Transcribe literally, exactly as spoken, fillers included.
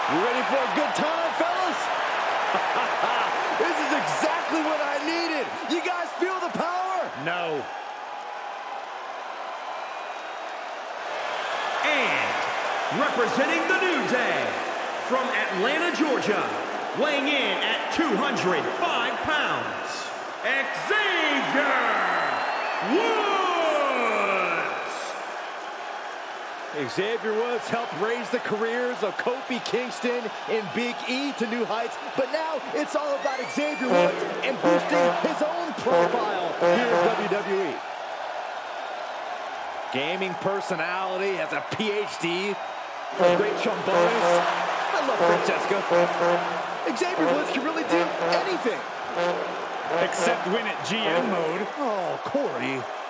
You ready for a good time, fellas? This is exactly what I needed. You guys feel the power? No. And representing the New Day, from Atlanta, Georgia, weighing in at two hundred five pounds, Xavier Woods! Xavier Woods helped raise the careers of Kofi Kingston and Big E to new heights, but now it's all about Xavier Woods and boosting his own profile here in W W E. Gaming personality, has a P H D, a great trombonist. I love Francesca. Xavier Woods can really do anything. Except win at G M mode. Oh, Corey.